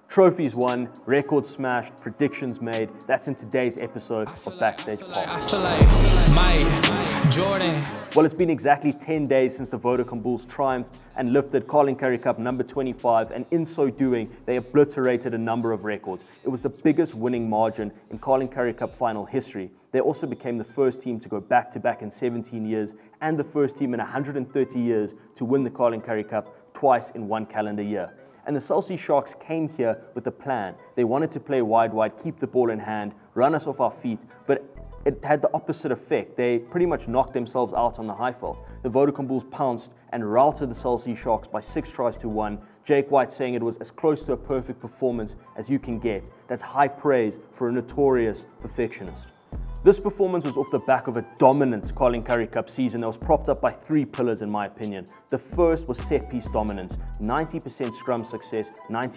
Trophies won, records smashed, predictions made. That's in today's episode of Backstage Pulse. Well, it's been exactly 10 days since the Vodacom Bulls triumphed and lifted Carling Currie Cup number 25, and in so doing, they obliterated a number of records. It was the biggest winning margin in Carling Currie Cup final history. They also became the first team to go back-to-back in 17 years and the first team in 130 years to win the Carling Currie Cup twice in one calendar year. And the Cell C Sharks came here with a plan. They wanted to play wide, keep the ball in hand, run us off our feet, but it had the opposite effect. They pretty much knocked themselves out on the high felt. The Vodacom Bulls pounced and routed the Cell C Sharks by 6 tries to 1. Jake White saying it was as close to a perfect performance as you can get. That's high praise for a notorious perfectionist. This performance was off the back of a dominant Carling Currie Cup season that was propped up by 3 pillars in my opinion. The first was set-piece dominance, 90% scrum success,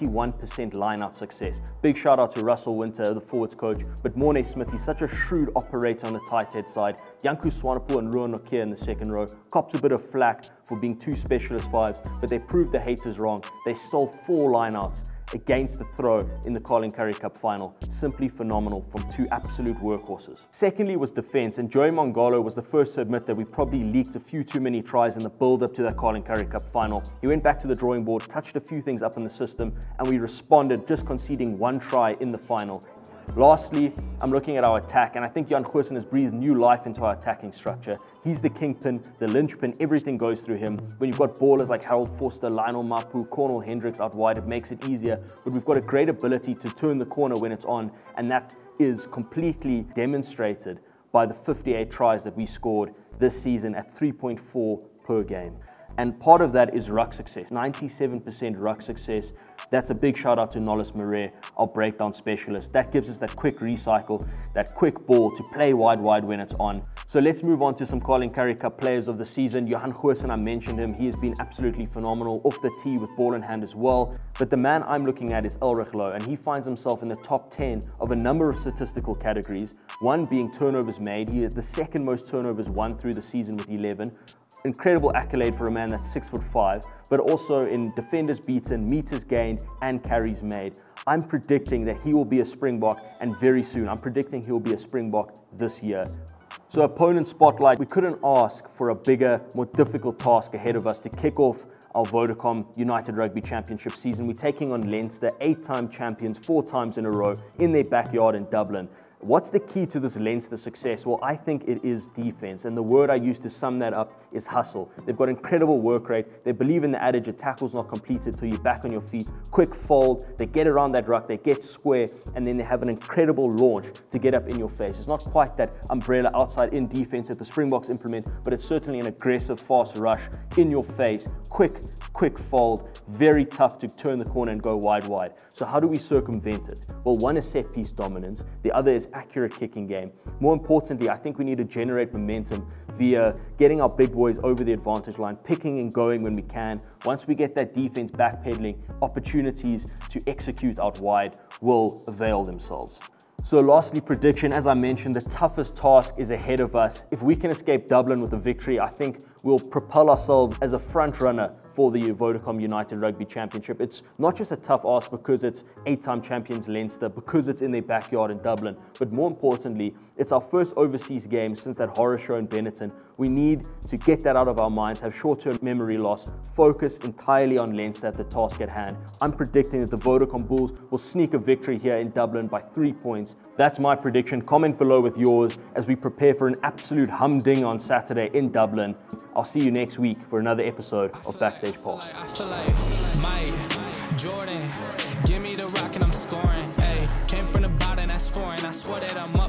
91% line-out success. Big shout out to Russell Winter, the forwards coach, but Morne Smith, he's such a shrewd operator on the tight head side. Janku Swanepoel and Ruan Nokia in the second row copped a bit of flack for being 2 specialist 5s, but they proved the haters wrong. They stole 4 line-outs against the throw in the Carling Currie Cup final. Simply phenomenal from 2 absolute workhorses. Secondly was defense, and Joey Mongolo was the first to admit that we probably leaked a few too many tries in the build-up to that Carling Currie Cup final. He went back to the drawing board, touched a few things up in the system, and we responded, just conceding 1 try in the final. Lastly, I'm looking at our attack, and I think Jan Goosen has breathed new life into our attacking structure. He's the kingpin, the linchpin, everything goes through him. When you've got ballers like Harold Forster, Lionel Mapu, Cornel Hendricks out wide, it makes it easier, but we've got a great ability to turn the corner when it's on, and that is completely demonstrated by the 58 tries that we scored this season at 3.4 per game. And part of that is ruck success, 97% ruck success. That's a big shout out to Nollis Murray, our breakdown specialist. That gives us that quick recycle, that quick ball to play wide when it's on. So let's move on to some Carling Currie Cup players of the season. Johan Goosen, I mentioned him. He has been absolutely phenomenal off the tee with ball in hand as well. But the man I'm looking at is Elrich Lowe, and he finds himself in the top 10 of a number of statistical categories. One being turnovers made. He is the second most turnovers won through the season with 11. Incredible accolade for a man that's 6'5", but also in defenders beaten, meters gained, and carries made. I'm predicting that he will be a Springbok, and very soon. I'm predicting he will be a Springbok this year. So opponent spotlight, we couldn't ask for a bigger, more difficult task ahead of us to kick off our Vodacom United Rugby Championship season. We're taking on Leinster, 8-time champions, 4 times in a row in their backyard in Dublin. What's the key to this Leinster success? Well, I think it is defense, and the word I use to sum that up is hustle. They've got incredible work rate. They believe in the adage, a tackle's not completed till you're back on your feet. Quick fold, they get around that ruck, they get square, and then they have an incredible launch to get up in your face. It's not quite that umbrella outside-in defense that the Springboks implement, but it's certainly an aggressive, fast rush in your face, quick fold, very tough to turn the corner and go wide. So how do we circumvent it? Well, one is set piece dominance, the other is accurate kicking game. More importantly, I think we need to generate momentum via getting our big boys over the advantage line, picking and going when we can. Once we get that defense backpedaling, opportunities to execute out wide will avail themselves. So lastly, prediction. As I mentioned, the toughest task is ahead of us. If we can escape Dublin with a victory, I think we'll propel ourselves as a front runner for the Vodacom United Rugby Championship. It's not just a tough ask because it's 8-time champions Leinster, because it's in their backyard in Dublin, but more importantly, it's our first overseas game since that horror show in Benetton. We need to get that out of our minds, have short-term memory loss, focus entirely on Leinster at the task at hand. I'm predicting that the Vodacom Bulls will sneak a victory here in Dublin by 3 points. That's my prediction. Comment below with yours as we prepare for an absolute humding on Saturday in Dublin. I'll see you next week for another episode of Backstage Pulse. I feel like Mike Jordan, give me the rock and I'm scoring. Hey, came from the bottom, that's scoring. I swear that I'm